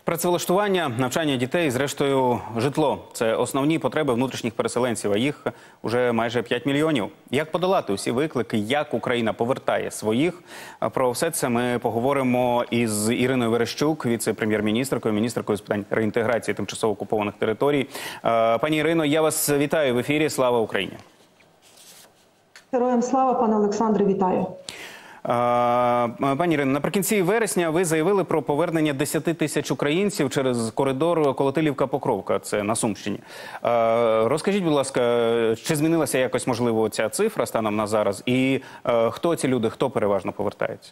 Працевлаштування, навчання дітей, зрештою, житло – це основні потреби внутрішніх переселенців, а їх уже майже 5 мільйонів. Як подолати усі виклики, як Україна повертає своїх? Про все це ми поговоримо із Іриною Верещук, віце-прем'єр-міністркою, міністеркою з питань реінтеграції тимчасово окупованих територій. Пані Ірино, я вас вітаю в ефірі. Слава Україні! Героям слава, пане Олександре, вітаю. Пані Ірино, наприкінці вересня ви заявили про повернення 10 тисяч українців через коридор Колотилівка-Покровка, це на Сумщині. Розкажіть, будь ласка, чи змінилася якось, можливо, ця цифра станом на зараз? І хто ці люди, хто переважно повертається?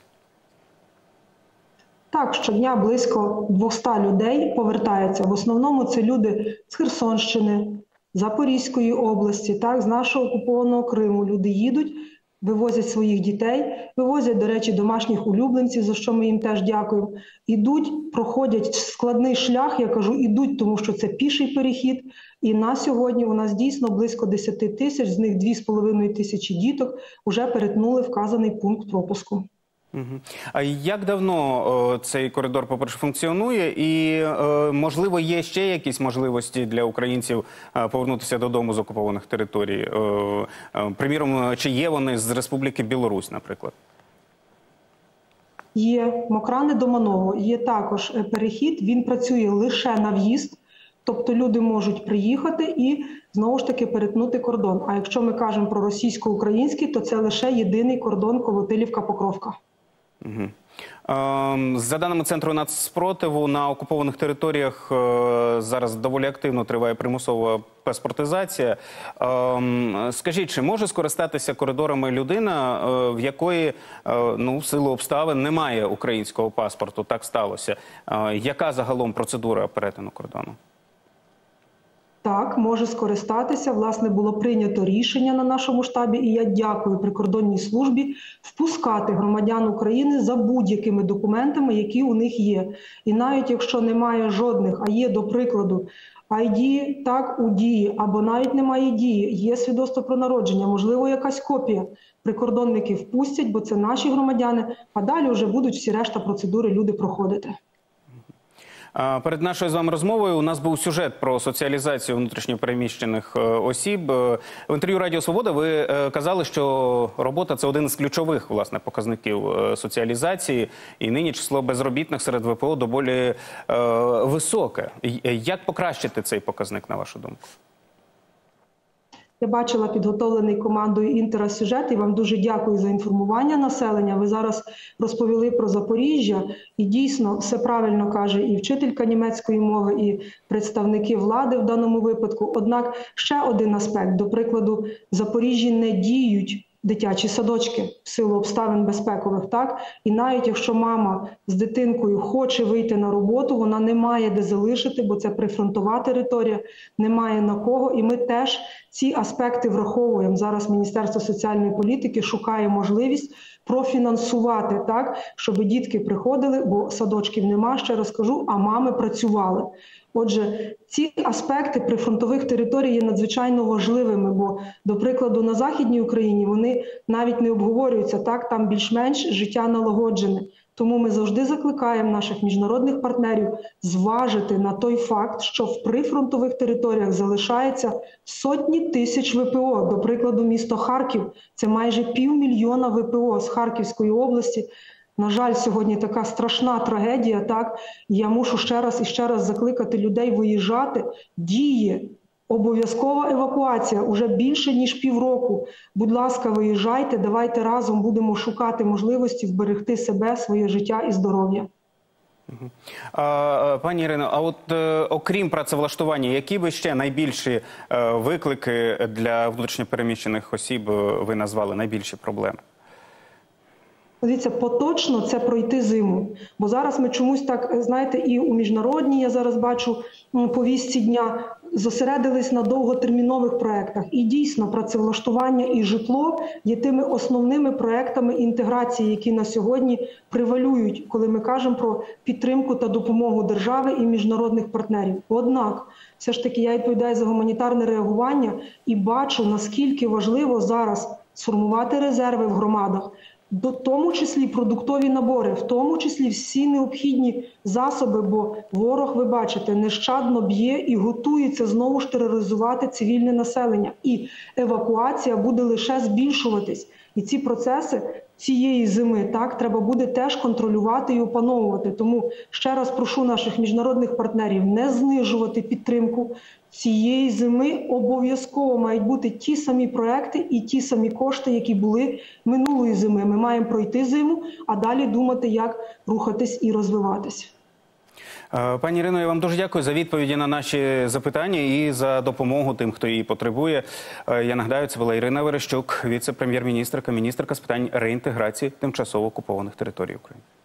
Так, щодня близько 200 людей повертаються. В основному це люди з Херсонщини, Запорізької області, так, з нашого окупованого Криму. Люди їдуть, вивозять своїх дітей, вивозять, до речі, домашніх улюбленців, за що ми їм теж дякуємо. Ідуть, проходять складний шлях, я кажу, ідуть, тому що це піший перехід. І на сьогодні у нас дійсно близько 10 тисяч, з них 2,5 тисячі діток вже перетнули вказаний пункт пропуску. А як давно цей коридор, по-перше, функціонує? І, можливо, є ще якісь можливості для українців повернутися додому з окупованих територій? Приміром, чи є вони з Республіки Білорусь, наприклад? Є. Мокрани до Маново. Є також перехід. Він працює лише на в'їзд. Тобто люди можуть приїхати і, знову ж таки, перетнути кордон. А якщо ми кажемо про російсько-український, то це лише єдиний кордон Колотилівка-Покровка. За даними Центру нацспротиву, на окупованих територіях зараз доволі активно триває примусова паспортизація. Скажіть, чи може скористатися коридорами людина, в якої, в силу обставин, немає українського паспорту? Так сталося. Яка загалом процедура перетину кордону? Так, може скористатися. Власне, було прийнято рішення на нашому штабі, і я дякую прикордонній службі впускати громадян України за будь-якими документами, які у них є. І навіть якщо немає жодних, а є, до прикладу, ID, так, у дії, або навіть немає дії, є свідоцтво про народження, можливо, якась копія, прикордонники впустять, бо це наші громадяни, а далі вже будуть всі решта процедури люди проходити. Перед нашою з вами розмовою у нас був сюжет про соціалізацію внутрішньопереміщених осіб. В інтерв'ю Радіо Свобода ви казали, що робота – це один із ключових, власне, показників соціалізації. І нині число безробітних серед ВПО доволі високе. Як покращити цей показник, на вашу думку? Я бачила підготовлений командою «Інтера» сюжет і вам дуже дякую за інформування населення. Ви зараз розповіли про Запоріжжя і дійсно все правильно каже і вчителька німецької мови, і представники влади в даному випадку. Однак ще один аспект. До прикладу, в Запоріжжі не діють дитячі садочки в силу обставин безпекових, так? І навіть якщо мама з дитинкою хоче вийти на роботу, вона не має де залишити, бо це прифронтова територія, немає на кого. І ми теж ці аспекти враховуємо. Зараз Міністерство соціальної політики шукає можливість профінансувати так, щоб дітки приходили, бо садочків нема, ще раз кажу, а мами працювали. Отже, ці аспекти прифронтових територій є надзвичайно важливими, бо, до прикладу, на Західній Україні вони навіть не обговорюються, так, там більш-менш життя налагоджене. Тому ми завжди закликаємо наших міжнародних партнерів зважити на той факт, що в прифронтових територіях залишається сотні тисяч ВПО. До прикладу, місто Харків – це майже 500 000 ВПО з Харківської області. На жаль, сьогодні така страшна трагедія, так? Я мушу ще раз і ще раз закликати людей виїжджати. Діє обов'язкова евакуація уже більше, ніж півроку. Будь ласка, виїжджайте, давайте разом будемо шукати можливості вберегти себе, своє життя і здоров'я. Пані Ірино, а от окрім працевлаштування, які ви ще найбільші виклики для внутрішньопереміщених осіб ви назвали, найбільші проблеми? Дивіться, поточно це пройти зиму. Бо зараз ми чомусь так, знаєте, і у міжнародній, я зараз бачу, повістці дня, зосередились на довготермінових проєктах. І дійсно, працевлаштування і житло є тими основними проєктами інтеграції, які на сьогодні превалюють, коли ми кажемо про підтримку та допомогу держави і міжнародних партнерів. Однак, все ж таки, я відповідаю за гуманітарне реагування і бачу, наскільки важливо зараз сформувати резерви в громадах, до тому числі продуктові набори, в тому числі всі необхідні засоби, бо ворог, ви бачите, нещадно б'є і готується знову ж тероризувати цивільне населення. І евакуація буде лише збільшуватись. І ці процеси цієї зими треба буде теж контролювати і опановувати. Тому ще раз прошу наших міжнародних партнерів не знижувати підтримку. Цієї зими обов'язково мають бути ті самі проекти і ті самі кошти, які були минулої зими. Ми маємо пройти зиму, а далі думати, як рухатись і розвиватись. Пані Ірино, я вам дуже дякую за відповіді на наші запитання і за допомогу тим, хто її потребує. Я нагадаю, це була Ірина Верещук, віце-прем'єр-міністрка, міністерка з питань реінтеграції тимчасово окупованих територій України.